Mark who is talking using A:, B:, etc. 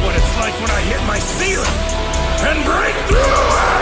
A: what it's like when I hit my ceiling and break through it!